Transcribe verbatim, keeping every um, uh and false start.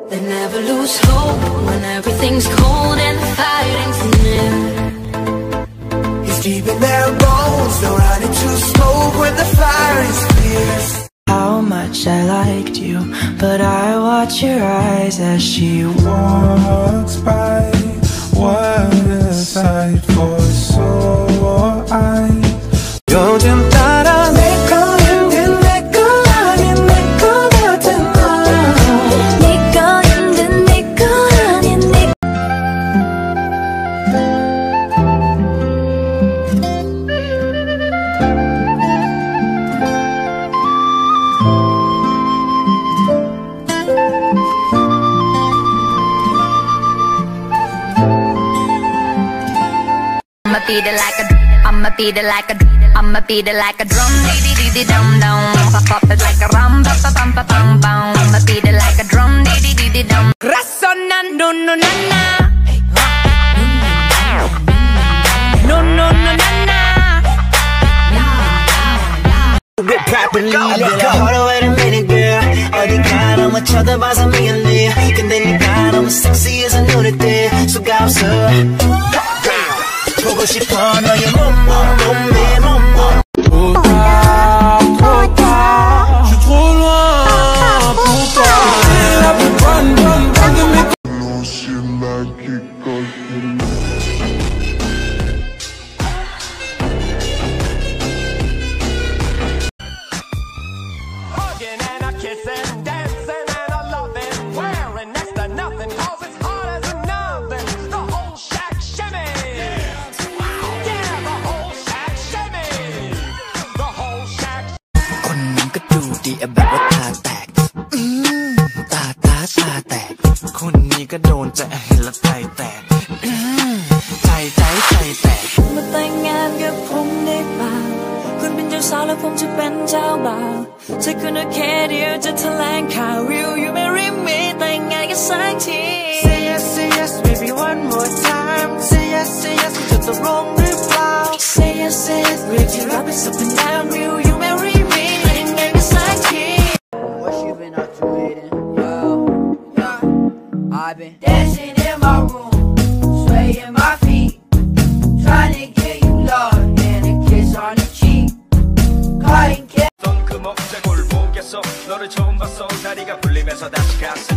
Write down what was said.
They never lose hope when everything's cold and the fighting's near. It's deep in their bones, they'll run into smoke when the fire is fierce. How much I liked you, but I watch your eyes as she walks by. What a sight for sore eyes. 요즘 따라 내 거인 내 거 아닌 내 거 같은 너. 네 거인 내 거 아닌 내 I'ma beat it like a, I'ma beat it like a, I'ma beat it like a drum, dee dee dee dee dum dum. Pop pop it like a rum, pa pa pum pa pum pum. I'ma beat it like a drum, dee dee dee dee dum. Rasona no no na na, no no no na na. Get properly lit up. Hold on, wait a minute, girl. 어디가 너무 쳐다봐서 미안해. 근데 네가 너무 섹시해서 눈에 띄 수가 없어. 보고 싶어 너의 몸몸 몸매 몸몸. Trop tard, trop tard. Je suis trop loin pour toi. C'est la plus bonne, bonne, bonne de mes. Hugging and a kissing, dancing and a loving, wearing next to nothing, cause it's hard as a nothing. The whole shack shimmy. Yeah, the whole shack shimmy. The whole shack. คนนั้นก็ดูดีแบบว่าตาแตกอืมตาตาชาแตกคนนี้ก็โดนใจเห็นแล้วใจแตกอืมใจใจใจแตกมาแต่งงานกับผมได้เปล่าคุณเป็นเจ้าสาวแล้วผมจะเป็นเจ้าบ่าวใช่คุณโอเคเดียวจะแถลงข่าว Will you marry me แต่งงานกันสักที Say yes say yes baby one more time Say yes say yes คุณจะตกลงหรือเปล่า Say yes say yes เรียกที่รักเป็นสัพนาม Will you marry me แต่งงานกันสักที What you been up to, Aiden? Yo, yo, I've been dancing in my room, swaying my feet, trying to get you love and a kiss on the cheek. Cutting 넌 그 목자 골목에서 너를 처음 봤어 다리가 풀리면서 다시 가슴